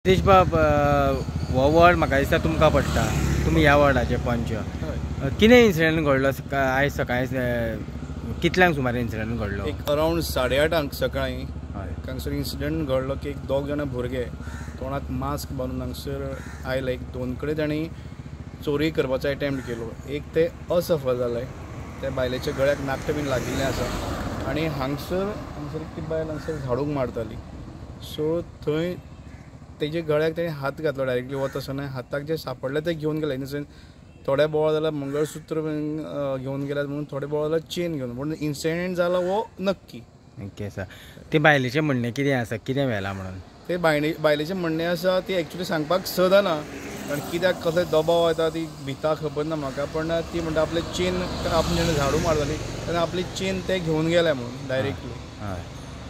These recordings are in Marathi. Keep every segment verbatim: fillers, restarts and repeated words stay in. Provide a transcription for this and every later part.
नितेश बाब हो वॉर्ड म्हाका दिसता तुमकां पडटा, तुमी ह्या वॉर्डाचे पंच. कितें इन्सिडंट घडलो आयज सकाळी? कितल्यांक सुमार इन्सिडंट घडलो? एक अरावंड साडे आठांक सकाळी हांगसर इन्सिडंट घडलो की एक दोग जाणां भुरगे तोंडाक मास्क बांदून हांगसर आयले. एक दोन कडेन तांणी चोरी करपाचो अटेम्प्ट केलो. एक ते असफल जाले, त्या बायलेच्या गळ्याक नाकटां बीन लागिल्लें आसा आनी हांगसर हांगसर ती बायल हांगसर झाडूंक मारताली. सो थंय तेजे गळ्याक ताणें हात घातलो डायरेक्टली वता आसतना. हाताक जे सापडले ते घेवन गेले. इन सेन्स थोडे बोवाळ जाल्यार मंगळसूत्र घेवन गेल्यात म्हणून, थोडे बोवाळ जाल्यार चेन घेवन, पूण इन्सिडेंट जालो हो नक्की. ओके आसा. ते बायलेचें म्हणणें कितें आसा, कितें व्हेलां म्हणून? ते बायले बायलेचें म्हणणें आसा ती एक्चुली सांगपाक सदना, कारण कित्याक कसले दबाव येता ती भिता खबर ना म्हाका. पण ती म्हणटा आपले चेन आपण जेन्ना झाडू मारताली तेन्ना आपली चेन ते घेवन गेले म्हणून डायरेक्टली. हय.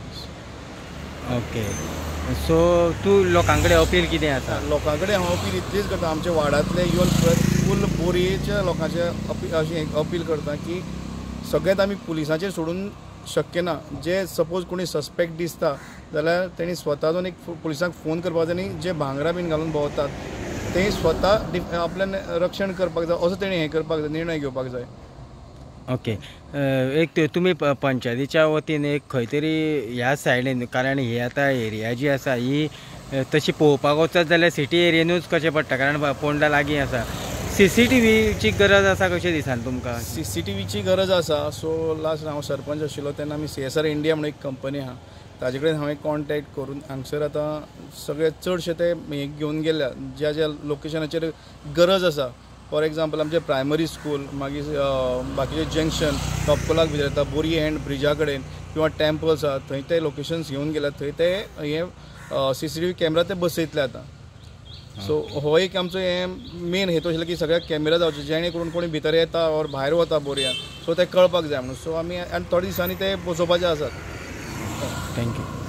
ओके. सो तूं लोकां कडेन अपील कितें आसा? लोकां कडेन हांव अपील इतलीच करता, आमच्या वाड्यांतले इवन फूल बोरयेच्या लोकांचे अपील अशें अपील करता की सगळेंच आमी पुलिसाचेर सोडून शक्य ना. जे सपोज कोणी सस्पेक्ट दिसता जाल्यार तेणी स्वता जावन एक पुलिसांक फोन करपाक जाय. आनी जे भांगरां बीन घालून भोंवतात ते स्वता आपल्यान रक्षण करपाक जाय, असो तेणी हें करपाक जाय, निर्णय घेवपाक जाय. ओके. एक तुमी पंचायतीच्या वतीन एक खंय तरी ह्या सायडीन, कारण ही आतां एरिया जी आसा ही तशी पळोवपाक वचत जाल्यार सिटी एरियेनूच कशें पडटा, कारण पोंडा लागीं आसा. सी सी टी व्हीची गरज आसा कशें दिसान तुमकां? सी सी टी व्हीची गरज आसा. सो लास्ट हांव सरपंच आशिल्लो तेन्ना आमी सी एस आर इंडिया म्हणून एक कंपनी आहा, ताजे कडेन हांवें कॉन्टॅक्ट करून हांगसर आतां सगळे चडशे ते हे घेवन गेल्या ज्या ज्या लोकेशनाचेर गरज आसा. फॉर एग्जाम्पल आमचे प्रायमरी स्कूल, मागीर बाकीचे जंक्शन टॉपकोलाक भितर येता, बोरी एंड ब्रिजा कडेन किंवा टेम्पल्स आहा थंय ते लोकेशन्स घेवन गेल्यात. थंय ते हे C C T V camera ते बसयतले आतां. सो हो एक आमचो हे मेन हेतू आशिल्लो की सगळ्याक कॅमेरा जावचे, जेणे करून कोणी भितर येता और भायर वता बोरयान सो ते कळपाक जाय म्हणून. सो आमी आनी थोड्या दिसांनी ते बसोवपाचे आसात. थँक्यू.